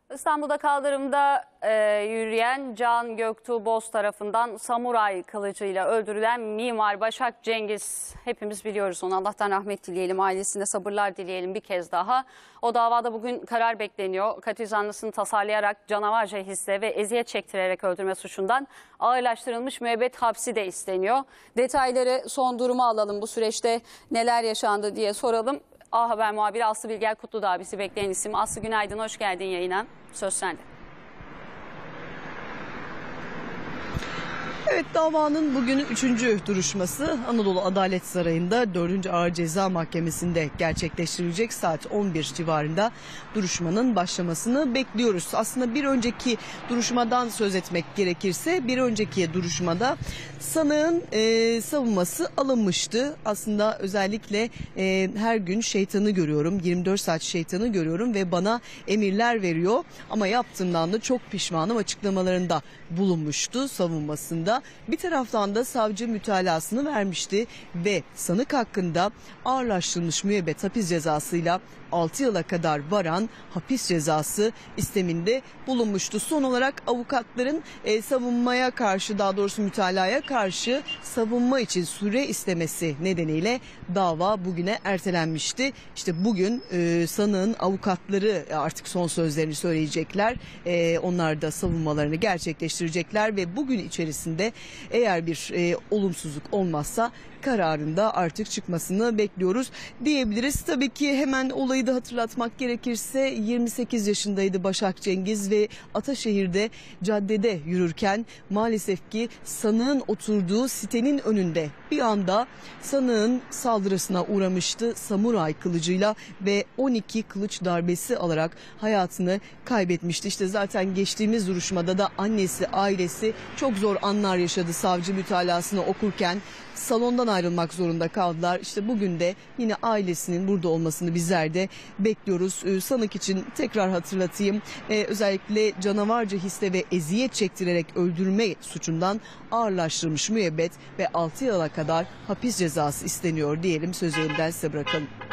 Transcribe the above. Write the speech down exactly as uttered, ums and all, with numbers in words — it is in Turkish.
İstanbul'da kaldırımda e, yürüyen Can Göktuğ Boz tarafından samuray kılıcıyla öldürülen Mimar Başak Cengiz. Hepimiz biliyoruz onu. Allah'tan rahmet dileyelim, ailesine sabırlar dileyelim bir kez daha. O davada bugün karar bekleniyor. Katil zanlısını tasarlayarak canavarca hisle ve eziyet çektirerek öldürme suçundan ağırlaştırılmış müebbet hapsi de isteniyor. Detayları, son durumu alalım, bu süreçte neler yaşandı diye soralım. A Haber muhabiri Aslı Bilger Kutludağ bizi bekleyen isim. Aslı, günaydın, hoş geldin yayına. Söz sende. Evet, davanın bugün üçüncü duruşması Anadolu Adalet Sarayı'nda dördüncü Ağır Ceza Mahkemesi'nde gerçekleştirilecek. Saat on bir civarında duruşmanın başlamasını bekliyoruz. Aslında bir önceki duruşmadan söz etmek gerekirse bir önceki duruşmada sanığın e, savunması alınmıştı. Aslında özellikle e, her gün şeytanı görüyorum, yirmi dört saat şeytanı görüyorum ve bana emirler veriyor ama yaptığımdan da çok pişmanım açıklamalarında bulunmuştu savunmasında. Bir taraftan da savcı mütalasını vermişti ve sanık hakkında ağırlaştırılmış müebbet hapis cezasıyla altı yıla kadar varan hapis cezası isteminde bulunmuştu. Son olarak avukatların e, savunmaya karşı, daha doğrusu mütalaya karşı savunma için süre istemesi nedeniyle dava bugüne ertelenmişti. İşte bugün e, sanığın avukatları artık son sözlerini söyleyecekler. E, onlar da savunmalarını gerçekleştirecekler ve bugün içerisinde eğer bir e, olumsuzluk olmazsa kararında artık çıkmasını bekliyoruz diyebiliriz. Tabii ki hemen olayı da hatırlatmak gerekirse yirmi sekiz yaşındaydı Başak Cengiz ve Ataşehir'de caddede yürürken maalesef ki sanığın oturduğu sitenin önünde bir anda sanığın saldırısına uğramıştı samuray kılıcıyla ve on iki kılıç darbesi alarak hayatını kaybetmişti. İşte zaten geçtiğimiz duruşmada da annesi, ailesi çok zor anlar yaşadı savcı mütalasını okurken. Salondan ayrılmak zorunda kaldılar. İşte bugün de yine ailesinin burada olmasını bizler de bekliyoruz. Ee, sanık için tekrar hatırlatayım. Ee, özellikle canavarca hisle ve eziyet çektirerek öldürme suçundan ağırlaştırılmış müebbet ve altı yıla kadar hapis cezası isteniyor diyelim. Sözü elimden size bırakalım.